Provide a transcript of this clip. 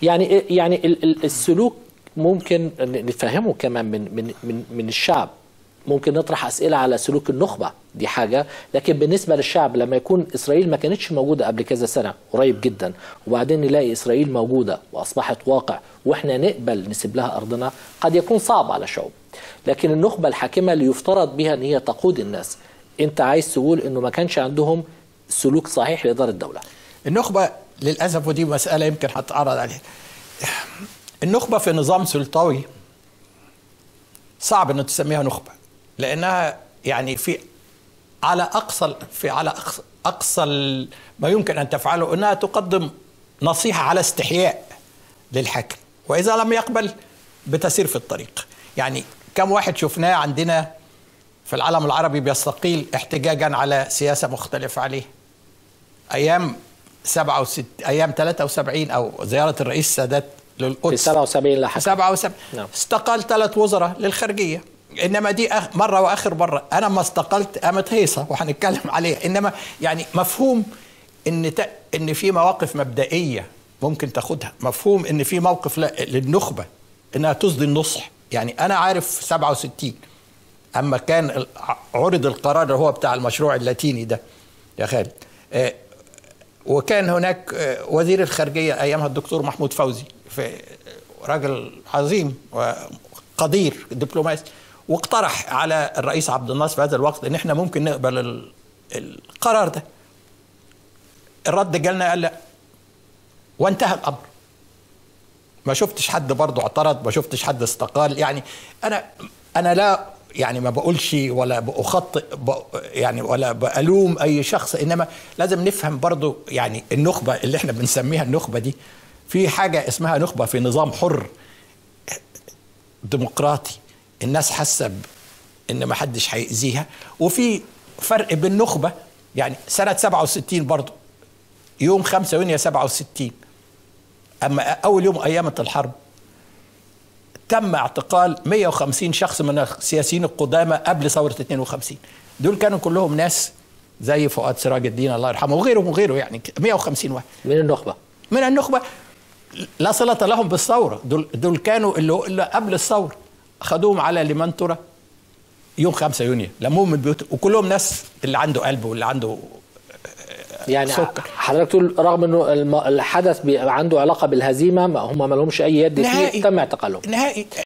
يعني السلوك ممكن نفهمه كمان من الشعب. ممكن نطرح أسئلة على سلوك النخبة، دي حاجة، لكن بالنسبة للشعب لما يكون إسرائيل ما كانتش موجودة قبل كذا سنة قريب جدا، وبعدين نلاقي إسرائيل موجودة وأصبحت واقع وإحنا نقبل نسيب لها أرضنا، قد يكون صعب على الشعوب. لكن النخبة الحاكمة اللي يفترض بها أن هي تقود الناس، أنت عايز تقول أنه ما كانش عندهم سلوك صحيح لإدارة الدولة. النخبة للأسف، ودي مسألة يمكن هتعرض عليها، النخبة في نظام سلطوي صعب أن تسميها نخبة، لأنها يعني على أقصى ما يمكن أن تفعله أنها تقدم نصيحة على استحياء للحاكم، وإذا لم يقبل بتسير في الطريق. يعني كم واحد شفناه عندنا في العالم العربي بيستقيل احتجاجا على سياسة مختلفة عليه. أيام 73 أو زيارة الرئيس السادات للقدس في 77 لحق 77 نعم. استقال 3 وزراء للخارجية. إنما دي مرة وآخر مرة، أنا ما استقلت قامت هيصة وهنتكلم عليها. إنما يعني مفهوم إن في مواقف مبدئية ممكن تاخدها، مفهوم إن في موقف للنخبة إنها تصدي النصح. يعني أنا عارف 67 أما كان عرض القرار اللي هو بتاع المشروع اللاتيني ده يا خالد، وكان هناك وزير الخارجية أيامها الدكتور محمود فوزي، راجل عظيم وقدير دبلوماسي، واقترح على الرئيس عبد الناصر في هذا الوقت ان احنا ممكن نقبل القرار ده. الرد جالنا قال لا، وانتهى الامر. ما شفتش حد برضه اعترض، ما شفتش حد استقال. يعني انا لا يعني ما بقولش ولا بأخطئ يعني ولا بألوم اي شخص، انما لازم نفهم برضه يعني النخبة اللي احنا بنسميها النخبة دي، في حاجة اسمها نخبة في نظام حر ديمقراطي، الناس حاسة ان ما حدش هيأذيها، وفي فرق بين نخبة. يعني سنة 67 برضه يوم 5 يونيو 67 اما اول يوم ايامة الحرب تم اعتقال 150 شخص من السياسيين القدامى قبل ثورة 52. دول كانوا كلهم ناس زي فؤاد سراج الدين الله يرحمه وغيره يعني 150 واحد من النخبة لا صلة لهم بالثورة. دول كانوا اللي قبل الثورة، خدوهم على لمنتورة يوم 5 يونيو، لموهم من بيوتهم، وكلهم ناس اللي عنده قلب واللي عنده يعني سكر. حضرتك تقول رغم انه الحدث عنده علاقة بالهزيمة، هم ما لهمش اي يد فيه، تم اعتقالهم نهائي.